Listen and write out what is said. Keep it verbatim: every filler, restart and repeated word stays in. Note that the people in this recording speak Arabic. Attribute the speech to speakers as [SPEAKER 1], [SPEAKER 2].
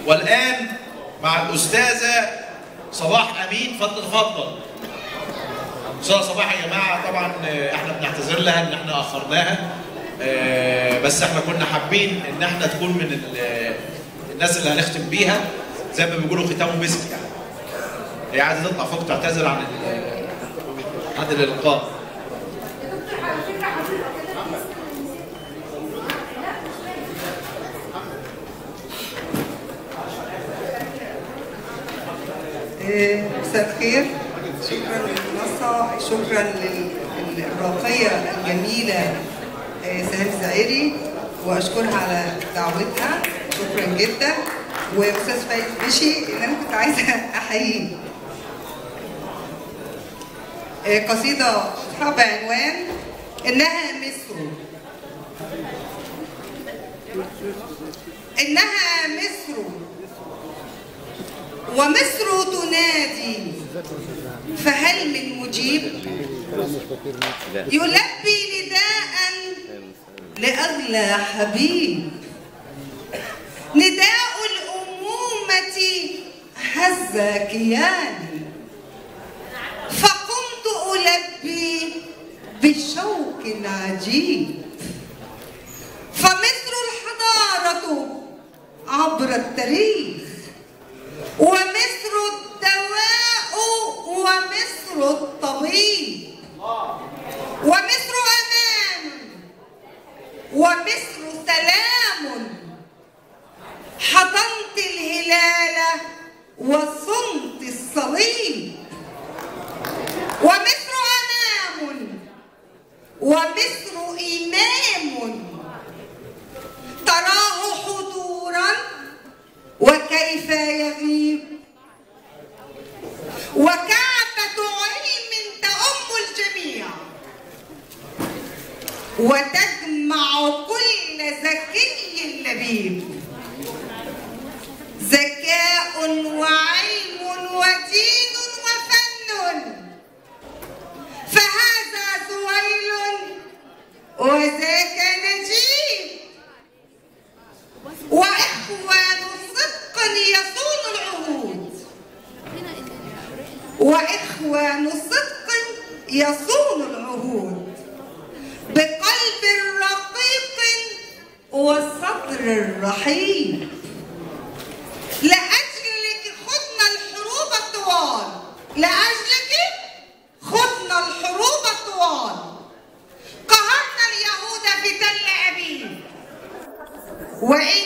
[SPEAKER 1] والآن مع الأستاذة صباح أمين. فضل تفضل. أستاذة صباح يا جماعة، طبعا احنا بنعتذر لها ان احنا أخرناها، بس احنا كنا حابين ان احنا تكون من الناس اللي هنختم بيها زي ما بيقولوا ختامه مسك يعني. هي عايزة تطلع فوق تعتذر عن عن الإلقاء.
[SPEAKER 2] مساء الخير، شكرا للمنصة، شكرا للراقية الجميلة سهام الزعيري، واشكرها على دعوتها، شكرا جدا. واستاذ فايز بشي اللي انا كنت عايزه احييه. قصيدة بعنوان انها مصر. انها مصر ومصر تنادي، فهل من مجيب؟ يلبي نداء لأغلى حبيب، نداء الأمومة هز كياني، فقمت ألبي بشوق عجيب. فمصر الحضارة عبر التاريخ، ومصر الدواء، ومصر الطبيب، ومصر أمان، ومصر سلام. حضنت الهلال وصمت الصليب، ومصر أمام، ومصر إمام، تراه حضورا وكيف يغيب، وكعبة علم تؤم الجميع، وتجمع كل ذكي لبيب، ذكاء وعلم ودين وفن، فهذا زويل وذاك نجيب، وإخوان صدق يصون العهود، وإخوان صدق يصون العهود، بقلب رقيق وصدر رحيب. لأجلك خضنا الحروب الطوال، لأجلك خضنا الحروب الطوال، قهرنا اليهود في تل أبيب، وإن